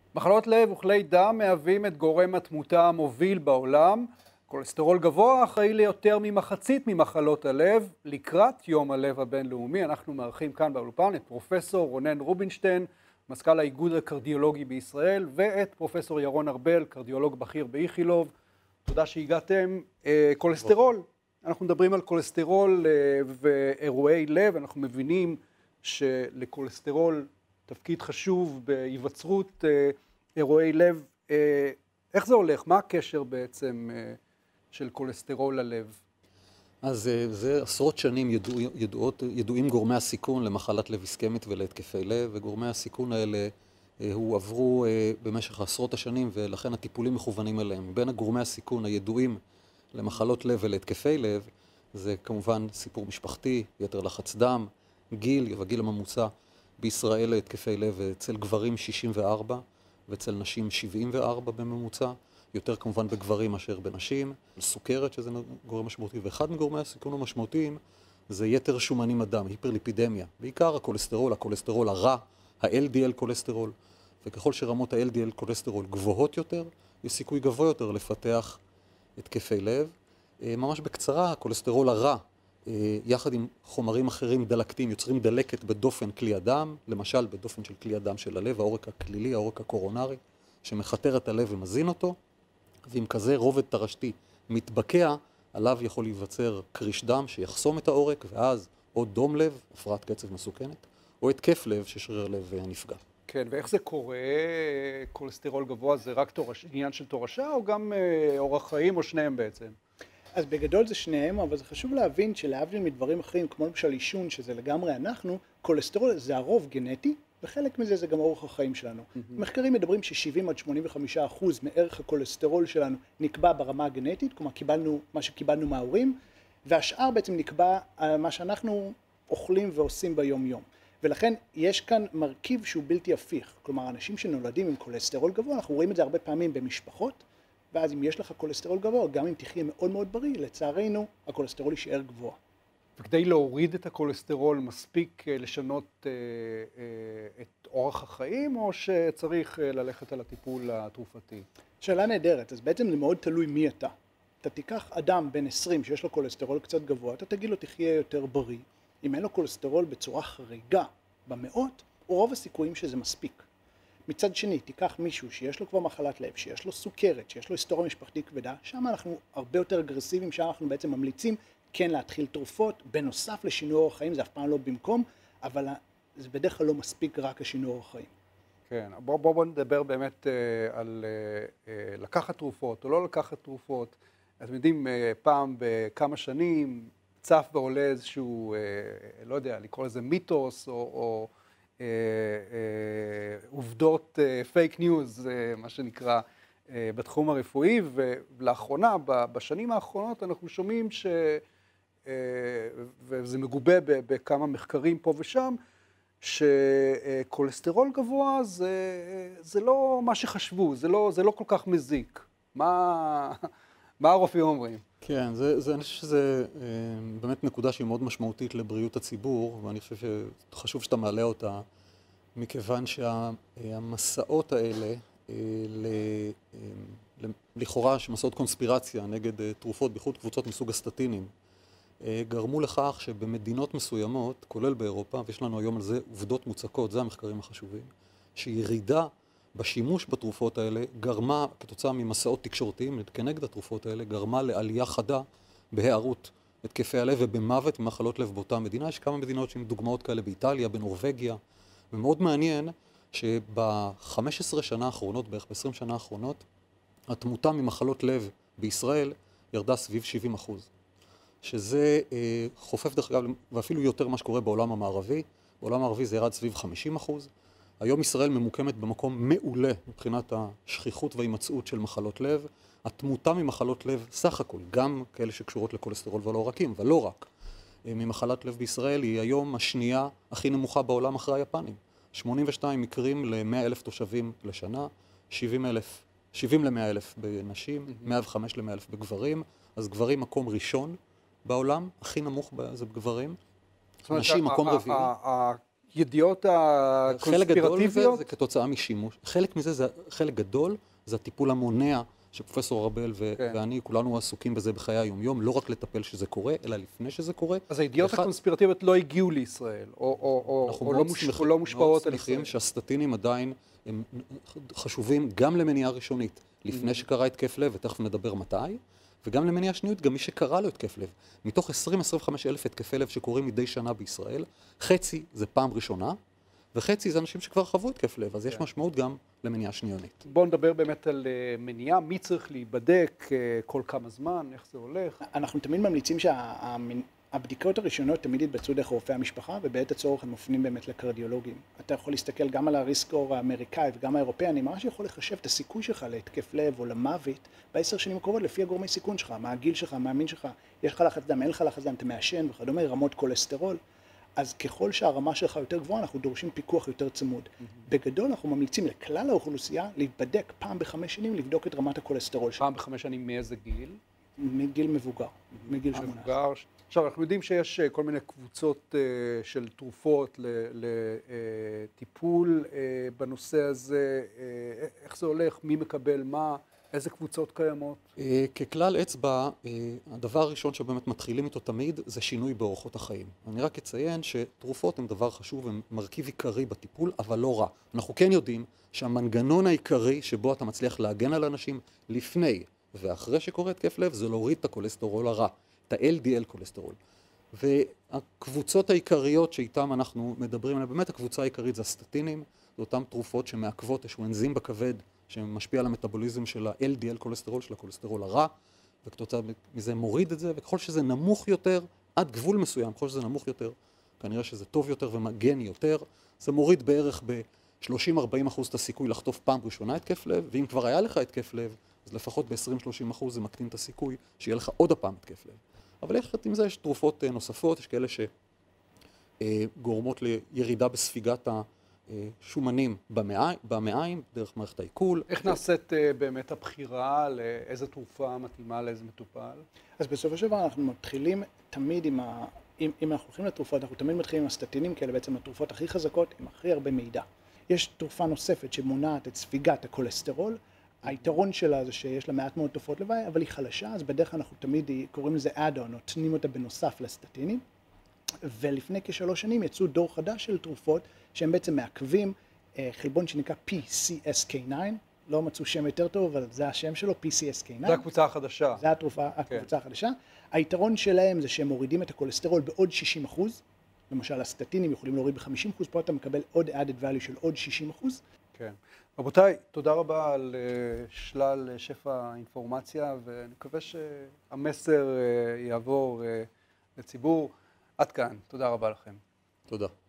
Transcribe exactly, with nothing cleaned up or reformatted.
מחלות לב וכלי דם מהווים את גורם התמותה המוביל בעולם. כולסטרול גבוה אחראי ליותר ממחצית ממחלות הלב. לקראת יום הלב הבינלאומי אנחנו מארחים כאן באולפן את פרופסור רונן רובינשטיין, מזכ"ל האיגוד הקרדיולוגי בישראל, ואת פרופסור ירון ארבל, קרדיולוג בכיר באיכילוב. תודה שהגעתם. כולסטרול, אנחנו מדברים על כולסטרול ואירועי לב. אנחנו מבינים שלכולסטרול תפקיד חשוב בהיווצרות אירועי לב. איך זה הולך? מה הקשר בעצם של כולסטרול ללב? אז זה עשרות שנים ידוע, ידועות, ידועים גורמי הסיכון למחלת לב איסקמית ולהתקפי לב, וגורמי הסיכון האלה הועברו במשך עשרות השנים, ולכן הטיפולים מכוונים אליהם. בין הגורמי הסיכון הידועים למחלות לב ולהתקפי לב, זה כמובן סיפור משפחתי, יתר לחץ דם, גיל, והגיל הממוצע בישראל להתקפי לב אצל גברים שישים וארבע ואצל נשים שבעים וארבע בממוצע, יותר כמובן בגברים מאשר בנשים, סוכרת שזה גורם משמעותי, ואחד מגורמי הסיכון המשמעותיים זה יתר שומנים הדם, היפרליפידמיה, בעיקר הכולסטרול, הכולסטרול הרע, ה-אל די אל כולסטרול, וככל שרמות ה-אל די אל כולסטרול גבוהות יותר, יש סיכוי גבוה יותר לפתח התקפי לב. ממש בקצרה, הכולסטרול הרע, יחד עם חומרים אחרים דלקתיים, יוצרים דלקת בדופן כלי הדם, למשל בדופן של כלי הדם של הלב, העורק הכלילי, העורק הקורונרי, שמחתר את הלב ומזין אותו, ועם כזה רובד תרשתי מתבקע, עליו יכול להיווצר קריש דם שיחסום את העורק, ואז או דום לב, הפרעת קצב מסוכנת, או התקף לב ששריר לב נפגע. כן, ואיך זה קורה? כולסטרול גבוה זה רק תורש, עניין של תורשה, או גם אורח חיים, או שניהם בעצם? אז בגדול זה שניהם, אבל זה חשוב להבין שלהבדיל מדברים אחרים, כמו למשל עישון, שזה לגמרי אנחנו, כולסטרול זה הרוב גנטי, וחלק מזה זה גם אורח החיים שלנו. Mm-hmm. מחקרים מדברים ש-שבעים עד שמונים וחמישה אחוז מערך הכולסטרול שלנו נקבע ברמה הגנטית, כלומר קיבלנו מה שקיבלנו מההורים, והשאר בעצם נקבע על מה שאנחנו אוכלים ועושים ביום יום. ולכן יש כאן מרכיב שהוא בלתי הפיך, כלומר אנשים שנולדים עם כולסטרול גבוה, אנחנו רואים את זה הרבה פעמים במשפחות, ואז אם יש לך כולסטרול גבוה, גם אם תחיה מאוד מאוד בריא, לצערנו הכולסטרול יישאר גבוה. וכדי להוריד את הכולסטרול מספיק לשנות אה, אה, את אורח החיים, או שצריך ללכת על הטיפול התרופתי? שאלה נהדרת, אז בעצם זה מאוד תלוי מי אתה. אתה תיקח אדם בן עשרים שיש לו כולסטרול קצת גבוה, אתה תגיד לו תחיה יותר בריא. אם אין לו כולסטרול בצורה חריגה במאות, רוב הסיכויים שזה מספיק. מצד שני, תיקח מישהו שיש לו כבר מחלת לב, שיש לו סוכרת, שיש לו היסטוריה משפחתית כבדה, שם אנחנו הרבה יותר אגרסיביים, שם אנחנו בעצם ממליצים כן להתחיל תרופות, בנוסף לשינוי אורח חיים, זה אף פעם לא במקום, אבל זה בדרך כלל לא מספיק רק השינוי אורח חיים. כן, בואו בוא, בוא נדבר באמת אה, על אה, אה, לקחת תרופות או לא לקחת תרופות. אתם יודעים, אה, פעם בכמה שנים צף ועולה איזשהו, אה, לא יודע, לקרוא לזה מיתוס או... או אה, אה, עובדות אה, פייק ניוז, אה, מה שנקרא, אה, בתחום הרפואי, ולאחרונה, בשנים האחרונות אנחנו שומעים ש... וזה מגובה בכמה מחקרים פה ושם, שכולסטרול גבוה זה, זה לא מה שחשבו, זה לא, זה לא כל כך מזיק. מה, מה הרופאים אומרים? כן, זה, זה, אני חושב שזה באמת נקודה שהיא מאוד משמעותית לבריאות הציבור, ואני חושב שחשוב שאתה מעלה אותה, מכיוון שהמסעות האלה, לכאורה שמסעות קונספירציה נגד תרופות, בייחוד קבוצות מסוג הסטטינים, גרמו לכך שבמדינות מסוימות, כולל באירופה, ויש לנו היום על זה עובדות מוצקות, זה המחקרים החשובים, שירידה בשימוש בתרופות האלה גרמה, כתוצאה ממסעות תקשורתיים כנגד התרופות האלה, גרמה לעלייה חדה בהיערות התקפי הלב ובמוות ממחלות לב באותה מדינה. יש כמה מדינות שהן דוגמאות כאלה באיטליה, בנורווגיה, ומאוד מעניין שב-חמש עשרה שנה האחרונות, בערך ב-עשרים שנה האחרונות, התמותה ממחלות לב בישראל ירדה סביב שבעים אחוז. שזה אה, חופף דרך אגב, ואפילו יותר מה שקורה בעולם המערבי. בעולם המערבי זה ירד סביב חמישים אחוז. היום ישראל ממוקמת במקום מעולה מבחינת השכיחות וההימצאות של מחלות לב. התמותה ממחלות לב, סך הכל, גם כאלה שקשורות לכולסטרול ולא רקים, אבל לא רק, אה, ממחלת לב בישראל היא היום השנייה הכי נמוכה בעולם אחרי היפנים. שמונים ושתיים מקרים ל-מאה אלף תושבים לשנה, שבעים אלף, שבעים ל-מאה אלף בנשים, מאה וחמש ל-מאה אלף בגברים, אז גברים מקום ראשון, בעולם, הכי נמוך זה בגברים, נשים מקום רביעי. הידיעות חלק גדול מזה הקונספירטיביות? זה כתוצאה משימוש. חלק מזה, זה, חלק גדול, זה הטיפול המונע שפרופסור ארבל ו- כן. ואני, כולנו עסוקים בזה בחיי היום-יום, לא רק לטפל שזה קורה, אלא לפני שזה קורה. אז הידיעות אחד- הקונספירטיביות לא הגיעו לישראל, או, או, או, אנחנו או, לא, מאוד מוש... שמחים- או לא מושפעות על מאוד ישראל. שמחים שהסטטינים עדיין הם חשובים גם למניעה ראשונית, לפני שקרה התקף לב, ותכף נדבר מתי, וגם למניעה שניות, גם מי שקרה לו התקף לב. מתוך עשרים עד עשרים וחמישה אלף התקפי לב שקורים מדי שנה בישראל, חצי זה פעם ראשונה, וחצי זה אנשים שכבר חוו התקף לב, אז יש משמעות גם למניעה שניונית. בואו נדבר באמת על uh, מניעה, מי צריך להיבדק, uh, כל כמה זמן, איך זה הולך. אנחנו תמיד ממליצים שהבדיקות הראשונות תמיד יתבצעו דרך רופאי המשפחה, ובעת הצורך הם מופנים באמת לקרדיולוגים. אתה יכול להסתכל גם על הריסקור האמריקאי וגם האירופאי, אני ממש יכול לחשב את הסיכוי שלך להתקף לב או למוות בעשר שנים הקרובות לפי הגורמי סיכון שלך, מה הגיל שלך, מה המין שלך, יש לך לחץ דם, אין לך לחץ דם, אתה מעשן וכדומה, רמות כולסטרול. אז ככל שהרמה שלך יותר גבוהה, אנחנו דורשים פיקוח יותר צמוד. Mm-hmm. בגדול אנחנו ממליצים לכלל האוכלוסייה להיבדק פעם בחמש שנים, לבדוק את רמת הכולסטרול שלך. פעם בחמש שנים מאיזה גיל? מגיל מבוגר, מגיל שמונה עשרה. מבוגר. עכשיו, אנחנו יודעים שיש uh, כל מיני קבוצות uh, של תרופות לטיפול uh, בנושא הזה, uh, איך זה הולך, מי מקבל מה, איזה קבוצות קיימות? Uh, ככלל אצבע, uh, הדבר הראשון שבאמת מתחילים איתו תמיד זה שינוי באורחות החיים. אני רק אציין שתרופות הן דבר חשוב, הן מרכיב עיקרי בטיפול, אבל לא רע. אנחנו כן יודעים שהמנגנון העיקרי שבו אתה מצליח להגן על אנשים לפני ואחרי שקורה התקף לב, זה להוריד את הכולסטרול הרע, את ה-אל די אל כולסטרול. והקבוצות העיקריות שאיתן אנחנו מדברים עליהן, באמת הקבוצה העיקרית זה הסטטינים, זה אותן תרופות שמעכבות איזשהו אנזים בכבד, שמשפיע על המטאבוליזם של ה-אל די אל כולסטרול, של הכולסטרול הרע, וכתוצאה מזה מוריד את זה, וככל שזה נמוך יותר, עד גבול מסוים, ככל שזה נמוך יותר, כנראה שזה טוב יותר ומגן יותר, זה מוריד בערך ב-שלושים עד ארבעים אחוז את הסיכוי לחטוף פעם ראשונה התקף לב, ואם כבר היה לך התקף לב, אז לפחות ב-עשרים עד שלושים אחוז זה מקטין את הסיכוי שיהיה לך עוד הפעם התקף לב. אבל יחד עם זה יש תרופות נוספות, יש כאלה שגורמות לירידה בספיגת השומנים במעיים, דרך מערכת העיכול. איך נעשית באמת הבחירה לאיזה תרופה מתאימה לאיזה מטופל? אז בסופו של דבר אנחנו מתחילים תמיד עם ה... אם, אם אנחנו הולכים לתרופות, אנחנו תמיד מתחילים עם הסטטינים, כי אלה בעצם התרופות הכי חזקות, עם הכי הרבה מידע. יש תרופה נוספת שמונעת את ספיגת הכולסטרול, היתרון שלה זה שיש לה מעט מאוד תופעות לוואי, אבל היא חלשה, אז בדרך כלל אנחנו תמיד קוראים לזה add-on, נותנים אותה בנוסף לסטטינים. ולפני כשלוש שנים יצאו דור חדש של תרופות, שהם בעצם מעכבים חלבון שנקרא פי סי אס קיי נייין, לא מצאו שם יותר טוב, אבל זה השם שלו, פי סי אס קיי נייין. זה הקבוצה החדשה. זה התרופה, הקבוצה החדשה. היתרון שלהם זה שהם מורידים את הכולסטרול בעוד שישים אחוז, למשל הסטטינים יכולים להוריד ב-חמישים אחוז, פה אתה מקבל עוד added value של עוד שישים אחוז. כן. רבותיי, תודה רבה על שלל שפע אינפורמציה, ואני מקווה שהמסר יעבור לציבור. עד כאן, תודה רבה לכם. תודה.